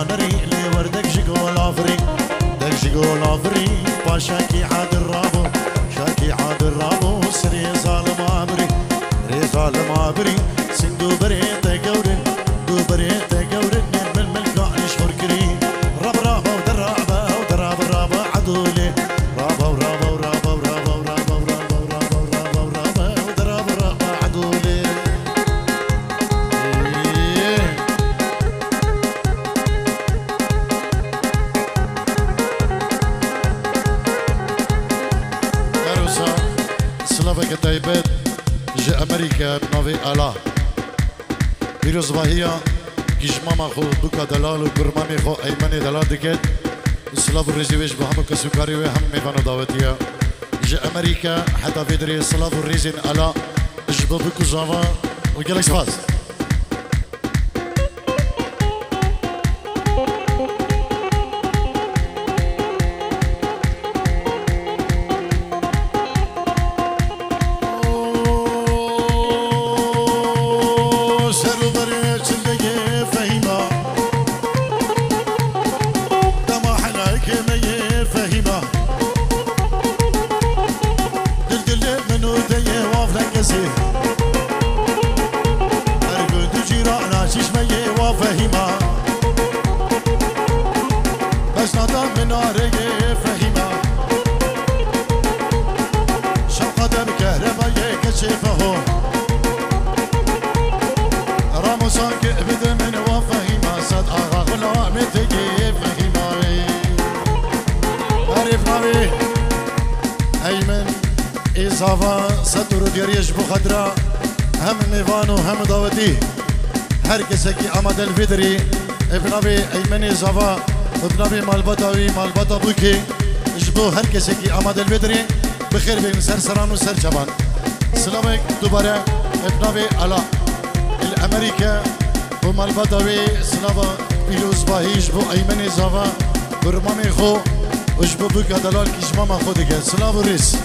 نري لي وردك جيقول افري دك جيقول افري باشاكي عاد الرابو شاكي عاد الرابو سري ظالم عبري ري ظالم عبري سندو بريت قورن دو بريت قورن من ملكا نشكر كريم راب رابا ودرابا ودراب الرابا عدولي رابا ورابا ورابا ورابا ورابا ورابا ورابا ورابا ورابا ودراب الرابا عدولي سلافك تايبت جي امريكا بنوفي الا بيروز باهيا كيجماما خو دوكا دلال وبرمامي خو ايماني دلال دكت سلاف الريزيويش بهم كسوكاري وهم ميفانو داوتيا جي امريكا حتى فيدري سلاف الريزين الا جبو بكو جافا وقالك سباس إضافة ستر دياريش بخدرة هم ميفانو هم داودي هر كسكي عمد الفدري ابن أبي أيمن إضافة ابن أبي مالبطاوي مالبطا بوكي جبو هر كسكي عمد الفدري بخير بين سر سران وسر شبان سلامك دوباره ابن أبي على الأمريكا ومالبطاوي سلامة بيلوز باهي جبو أيمن إضافة برمامي خو وجبو بوكا دلال كيجماما خو ديگه سلام وريس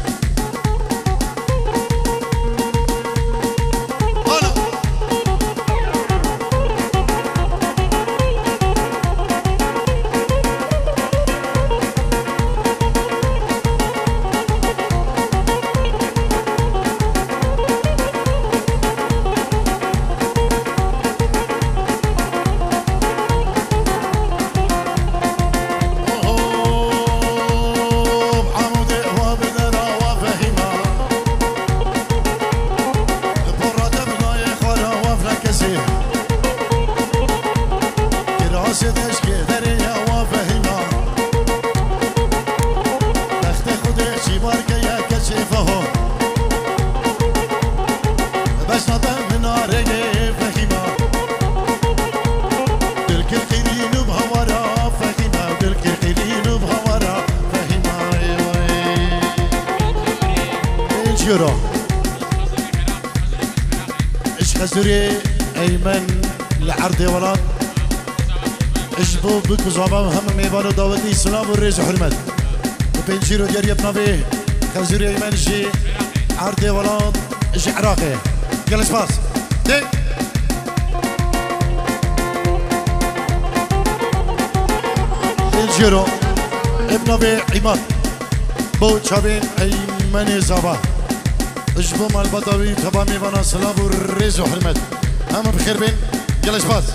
خزوري أيمن لعرضي ولاد اجبو بكو زبام هم ميبانو داودي سلام والريز وحرمت وبنجيرو ديار يبنافي خزوري أيمن جي عرضي ولاد جي عراقي قال سباس دي بنجيرو ابنافي عماد بو تشابين أيمن زبا اجبو مال بدوي تبع ميفانا سلام والريز وحرمت هم بخير بين يلا شباز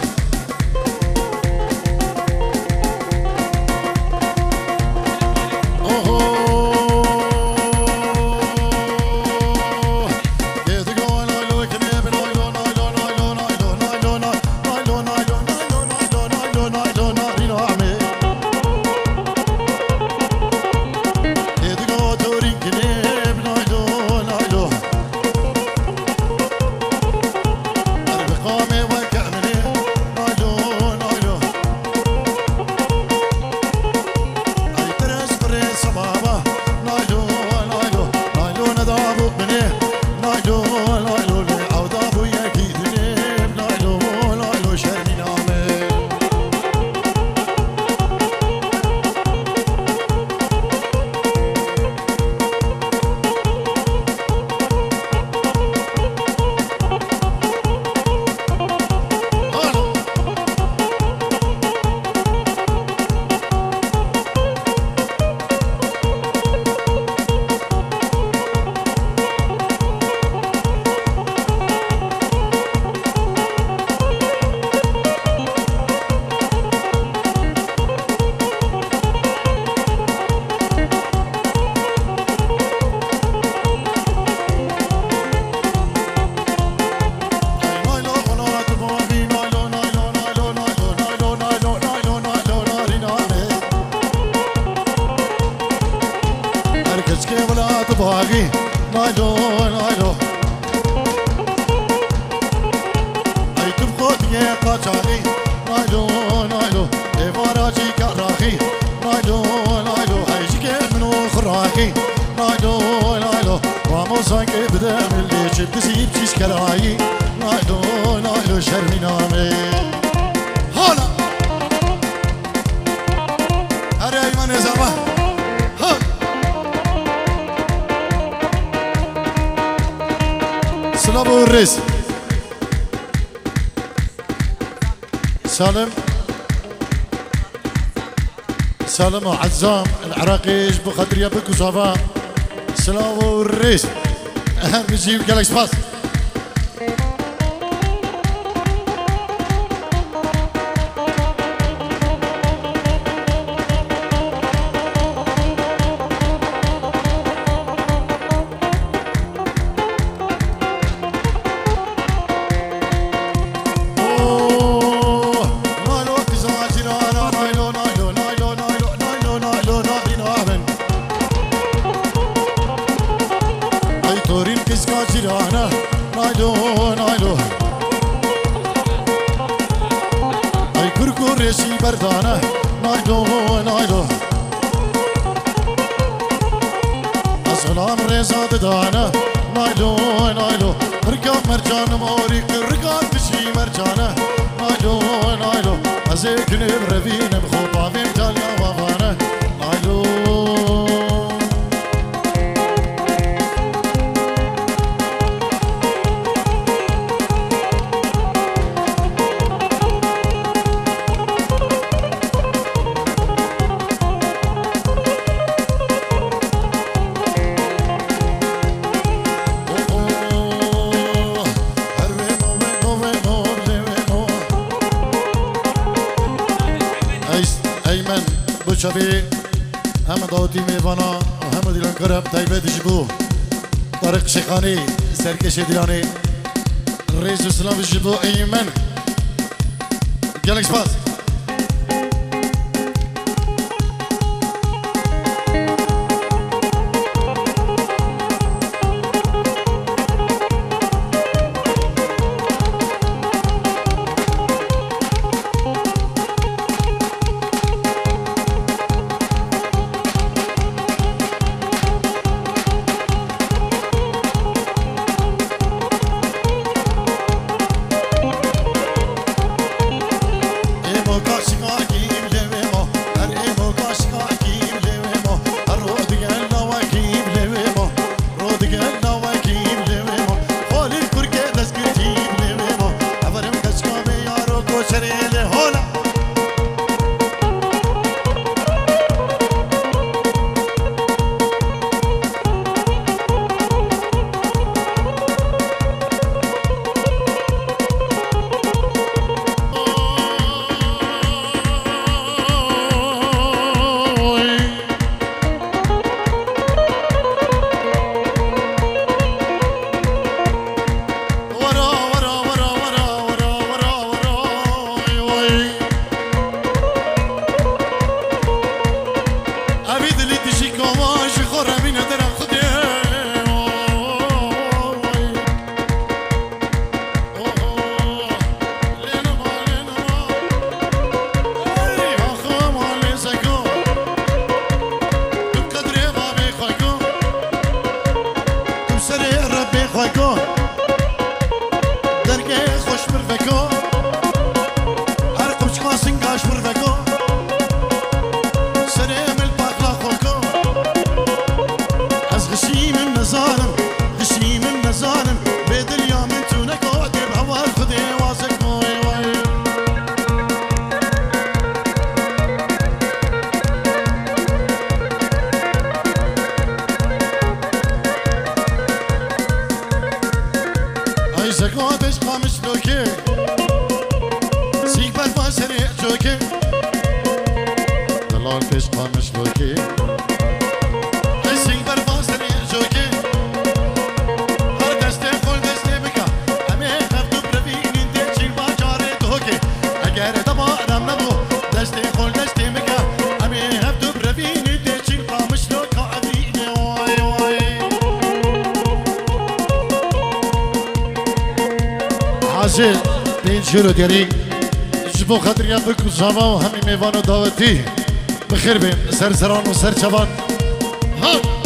نايلو نايلو أي تبقى يا قاچاقي نايلو نايلو إفراجي كراخي نايلو نايلو هيجيك منو خراخي نايلو نايلو واموزانك بدم اللي شفت سيب تيش كراي نايلو نايلو شرمي نامي هلا هري أيمن يا زلمة هلا سلام الرئيس سالم سالم وعزام العراقي يجبو خاطر يابك وصافا سلام الرئيس اهم يجيب جالكس باس بردانه نايلو نايلو أصلام رزا ددانه نايلو نايلو ركاب مرجان موري ركاب تشي مرجانه نايلو نايلو أزيكني برفينه بخوطا في متاليا وفانه نايلو شبي هم داوتی میوانا و هم دیلان کرب تایبه دجبو طارق شیخانی سرکش دیلانی رئیس اسلام دجبو ایمن گالکس باز عزیز بین جلو دیاری جبو خاطر یا بکو زاوا و همی میوان و دعوتی بخیر بین سر سران و سر چوان ها